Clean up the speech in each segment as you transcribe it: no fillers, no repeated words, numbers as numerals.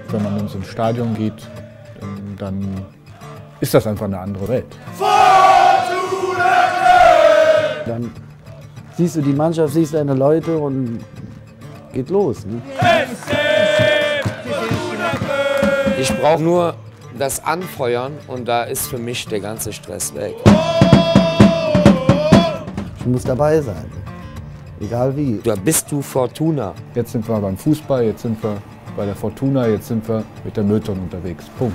Wenn man in so ein Stadion geht, dann ist das einfach eine andere Welt. Dann siehst du die Mannschaft, siehst deine Leute und geht los. Ne? Ich brauche nur das Anfeuern und da ist für mich der ganze Stress weg. Ich muss dabei sein, egal wie. Da bist du Fortuna. Jetzt sind wir beim Fußball, jetzt sind wir bei der Fortuna, jetzt sind wir mit der Mülltonne unterwegs. Punkt.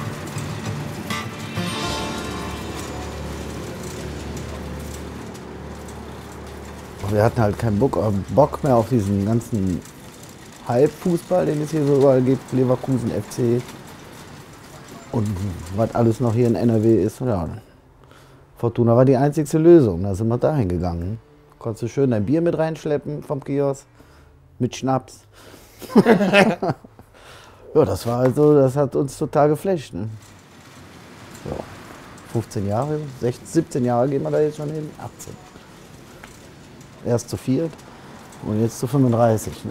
Wir hatten halt keinen Bock mehr auf diesen ganzen Hype-Fußball, den es hier so überall gibt, Leverkusen, FC und was alles noch hier in NRW ist. Ja, Fortuna war die einzigste Lösung, da sind wir dahin gegangen. Konntest du schön dein Bier mit reinschleppen vom Kiosk, mit Schnaps. Ja, das war also, das hat uns total geflasht. Ne? Ja, 15 Jahre, 16, 17 Jahre gehen wir da jetzt schon hin, 18. Erst zu 4 und jetzt zu 35. Ne?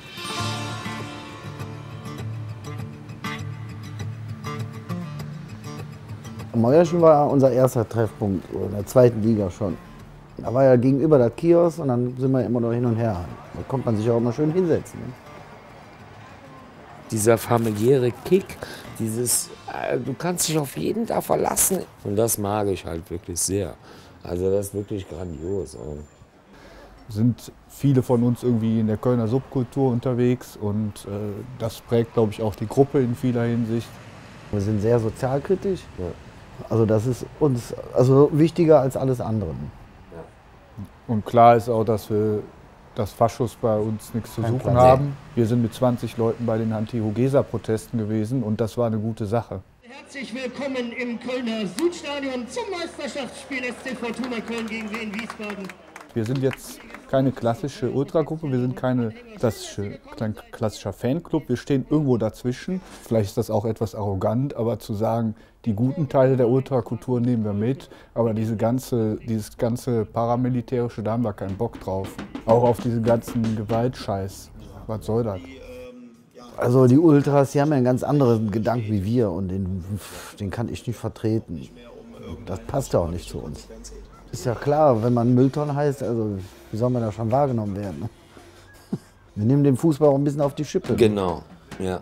Meuerchen war unser erster Treffpunkt in der 2. Liga schon. Da war ja gegenüber das Kiosk und dann sind wir immer noch hin und her. Da konnte man sich auch immer schön hinsetzen. Ne? Dieser familiäre Kick, dieses, du kannst dich auf jeden da verlassen. Und das mag ich halt wirklich sehr. Also das ist wirklich grandios. Sind viele von uns irgendwie in der Kölner Subkultur unterwegs und das prägt, glaube ich, auch die Gruppe in vieler Hinsicht. Wir sind sehr sozialkritisch. Ja. Also das ist uns wichtiger als alles andere. Ja. Und klar ist auch, dass Faschos bei uns nichts zu suchen haben. Wir sind mit 20 Leuten bei den Anti-Hogesa-Protesten gewesen und das war eine gute Sache. Herzlich willkommen im Kölner Südstadion zum Meisterschaftsspiel SC Fortuna Köln gegen Wien Wiesbaden. Wir sind jetzt keine klassische Ultragruppe, wir sind kein klassischer Fanclub, wir stehen irgendwo dazwischen. Vielleicht ist das auch etwas arrogant, aber zu sagen, die guten Teile der Ultrakultur nehmen wir mit, aber dieses ganze Paramilitärische, da haben wir keinen Bock drauf. Auch auf diesen ganzen Gewaltscheiß. Was soll das? Also die Ultras, die haben ja einen ganz anderen Gedanken wie wir und den kann ich nicht vertreten. Das passt ja auch nicht zu uns. Ist ja klar, wenn man Mülltonne heißt, also wie soll man da schon wahrgenommen werden? Ne? Wir nehmen den Fußball auch ein bisschen auf die Schippe. Genau, ja.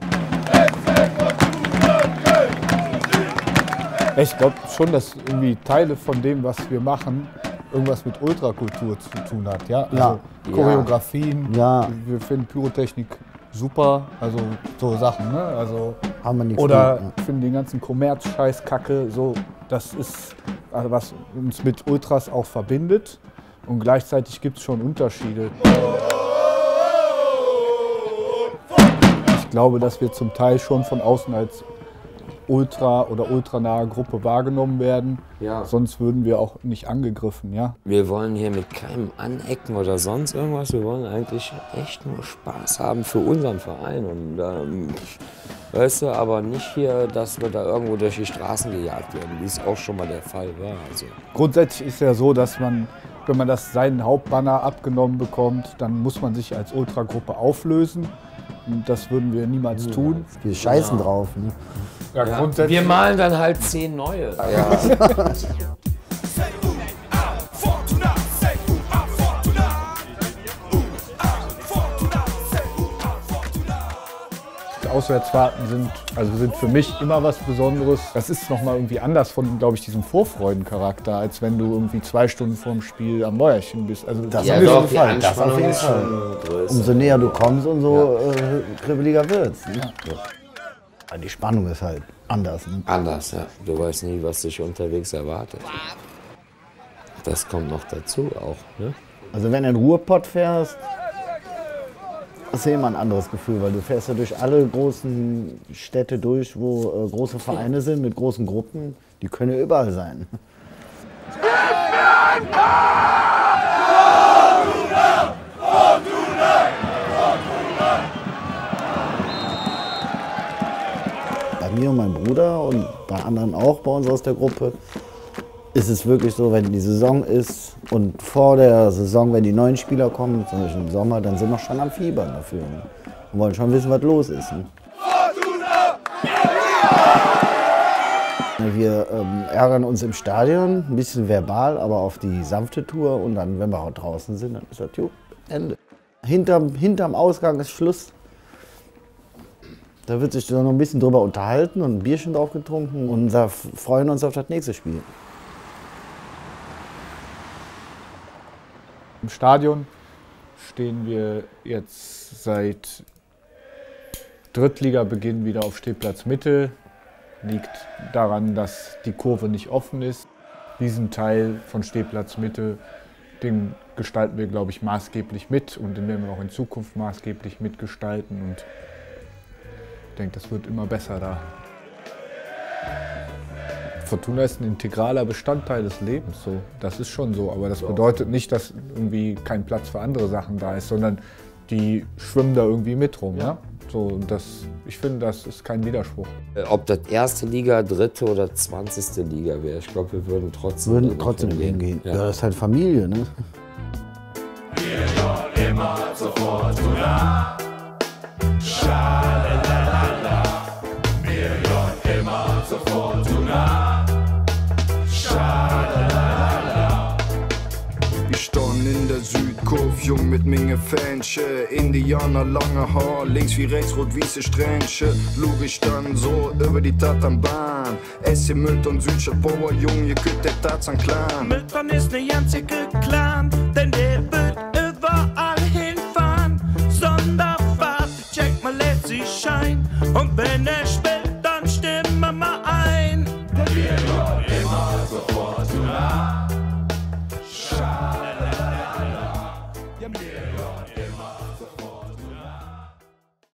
Ich glaube schon, dass irgendwie Teile von dem, was wir machen, irgendwas mit Ultrakultur zu tun hat. Ja? Also ja. Choreografien, ja. Wir finden Pyrotechnik super, also so Sachen. Ne? Also, haben wir nichts oder mit, ja. finden den ganzen Kommerz-Scheiß-Kacke, so, das ist, also was uns mit Ultras auch verbindet. Und gleichzeitig gibt es schon Unterschiede. Ich glaube, dass wir zum Teil schon von außen als ultra- oder ultranahe Gruppe wahrgenommen werden. Ja. Sonst würden wir auch nicht angegriffen. Ja? Wir wollen hier mit keinem anecken oder sonst irgendwas. Wir wollen eigentlich echt nur Spaß haben für unseren Verein. Und weißt du, aber nicht hier, dass wir da irgendwo durch die Straßen gejagt werden, wie es auch schon mal der Fall war. Also. Grundsätzlich ist ja so, dass man, wenn man seinen Hauptbanner abgenommen bekommt, dann muss man sich als Ultragruppe auflösen. Und das würden wir niemals tun. Wir scheißen drauf. Ne? Ja, ja, wir malen dann halt 10 neue. Ja. Auswärtsfahrten sind für mich immer was Besonderes. Das ist nochmal irgendwie anders von, glaube ich, diesem Vorfreudencharakter, als wenn du irgendwie 2 Stunden vorm Spiel am Mäuerchen bist. Also das auf jeden Fall. Das auf jeden Fall. Umso näher du kommst, umso kribbeliger wird's. Ne? Ja. Die Spannung ist halt anders. Ne? Anders, ja. Du weißt nie, was dich unterwegs erwartet. Das kommt noch dazu auch. Ne? Also wenn du in den Ruhrpott fährst, das ist immer ein anderes Gefühl, weil du fährst ja durch alle großen Städte durch, wo große Vereine sind mit großen Gruppen. Die können ja überall sein. Bei mir und meinem Bruder und bei anderen auch bei uns aus der Gruppe ist es wirklich so, wenn die Saison ist und vor der Saison, wenn die neuen Spieler kommen, zum Beispiel im Sommer, dann sind wir schon am Fiebern dafür und wollen schon wissen, was los ist. Ne? Fortuna! Wir ärgern uns im Stadion, ein bisschen verbal, aber auf die sanfte Tour. Und dann, wenn wir auch draußen sind, dann ist das Ende. Hinterm Ausgang ist Schluss. Da wird sich noch ein bisschen drüber unterhalten und ein Bierchen drauf getrunken und da freuen uns auf das nächste Spiel. Im Stadion stehen wir jetzt seit Drittligabeginn wieder auf Stehplatz Mitte. Liegt daran, dass die Kurve nicht offen ist. Diesen Teil von Stehplatz Mitte, den gestalten wir, glaube ich, maßgeblich mit und den werden wir auch in Zukunft maßgeblich mitgestalten. Und ich denke, das wird immer besser da. Fortuna ist ein integraler Bestandteil des Lebens, so. Das ist schon so, aber das bedeutet nicht, dass irgendwie kein Platz für andere Sachen da ist, sondern die schwimmen da irgendwie mit rum. Ja. So, ich finde, das ist kein Widerspruch. Ob das erste Liga, dritte oder 20. Liga wäre, ich glaube, wir würden trotzdem hingehen. Ja. Ja, das ist halt Familie, ne? Wir hören immer zur Fortuna. Schalalala. Wir hören immer zur Fortuna. Schalalala. Ich stand in der Südkurve, jung mit Menge Fähnchen. Indianer, lange Haar, links wie rechts, rot-weiße Strähnchen. Lug ich dann so über die Tatanbahn. Esse Mütter und Südstadt, Bauer, Jung, ihr könnt der Tarzan Clan. Müttern ist ne ganze Clan, denn der wird überall hinfahren. Sonderfahrt, check mal, lädt sich schein. Und wenn er spielt, dann stimmen wir mal ein. Wir hören immer zur Fortuna. Schalalala. Ja, wir hören immer.